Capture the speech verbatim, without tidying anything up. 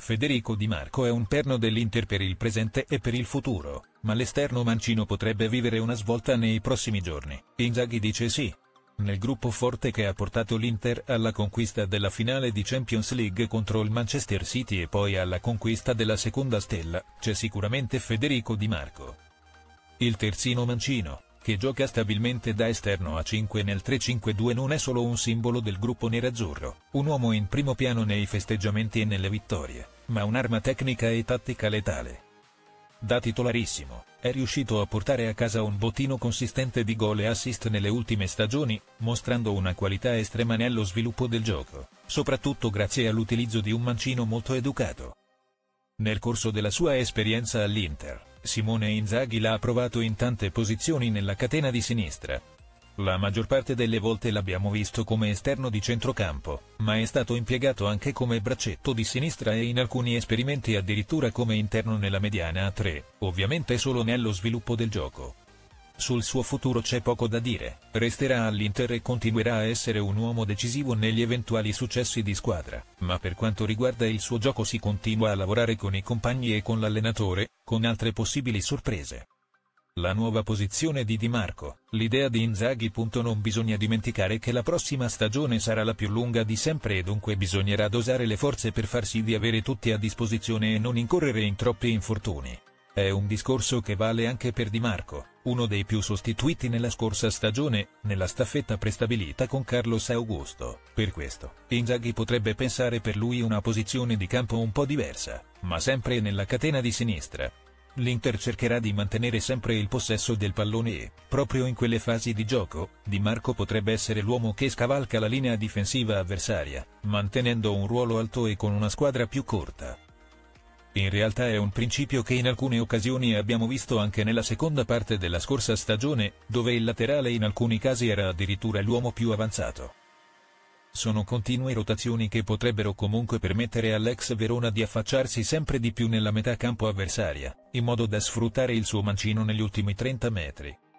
Federico Di Marco è un perno dell'Inter per il presente e per il futuro, ma l'esterno mancino potrebbe vivere una svolta nei prossimi giorni. Inzaghi dice sì. Nel gruppo forte che ha portato l'Inter alla conquista della finale di Champions League contro il Manchester City e poi alla conquista della seconda stella, c'è sicuramente Federico Di Marco. Il terzino mancino, che gioca stabilmente da esterno a cinque nel tre cinque due, non è solo un simbolo del gruppo nerazzurro, un uomo in primo piano nei festeggiamenti e nelle vittorie, ma un'arma tecnica e tattica letale. Da titolarissimo, è riuscito a portare a casa un bottino consistente di gol e assist nelle ultime stagioni, mostrando una qualità estrema nello sviluppo del gioco, soprattutto grazie all'utilizzo di un mancino molto educato. Nel corso della sua esperienza all'Inter, Simone Inzaghi l'ha provato in tante posizioni nella catena di sinistra. La maggior parte delle volte l'abbiamo visto come esterno di centrocampo, ma è stato impiegato anche come braccetto di sinistra e in alcuni esperimenti addirittura come interno nella mediana a tre, ovviamente solo nello sviluppo del gioco. Sul suo futuro c'è poco da dire, resterà all'Inter e continuerà a essere un uomo decisivo negli eventuali successi di squadra, ma per quanto riguarda il suo gioco si continua a lavorare con i compagni e con l'allenatore, con altre possibili sorprese. La nuova posizione di Di Marco, l'idea di Inzaghi. Non bisogna dimenticare che la prossima stagione sarà la più lunga di sempre e dunque bisognerà dosare le forze per far sì di avere tutti a disposizione e non incorrere in troppi infortuni. È un discorso che vale anche per Di Marco, uno dei più sostituiti nella scorsa stagione, nella staffetta prestabilita con Carlos Augusto. Per questo, Inzaghi potrebbe pensare per lui una posizione di campo un po' diversa, ma sempre nella catena di sinistra. L'Inter cercherà di mantenere sempre il possesso del pallone e, proprio in quelle fasi di gioco, Di Marco potrebbe essere l'uomo che scavalca la linea difensiva avversaria, mantenendo un ruolo alto e con una squadra più corta. In realtà è un principio che in alcune occasioni abbiamo visto anche nella seconda parte della scorsa stagione, dove il laterale in alcuni casi era addirittura l'uomo più avanzato. Sono continue rotazioni che potrebbero comunque permettere all'ex Verona di affacciarsi sempre di più nella metà campo avversaria, in modo da sfruttare il suo mancino negli ultimi trenta metri.